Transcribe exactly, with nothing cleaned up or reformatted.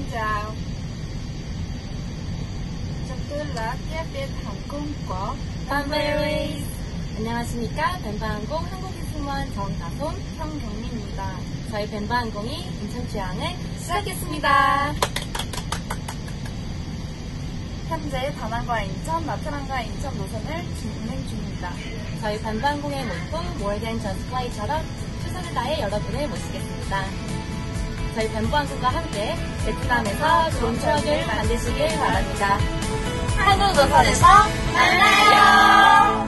chào. Tôi là tiếp viên hàng không của 벤바에어웨이즈. 안녕하십니까. 벤바항공 한국인승무원 정다솜, 성경미입니다. 저희 벤바항공이 인천 취항을 시작했습니다. 현재 다낭과 인천, 나트랑과 인천 노선을 운행 중입니다. 저희 벤바항공의 모토 More Than Just Fly처럼 최선을 다해 여러분을 모시겠습니다. 저희 벤바항공과 함께 베트남에서 좋은 추억을 만드시길 바랍니다. 한국 노선에서 만나요.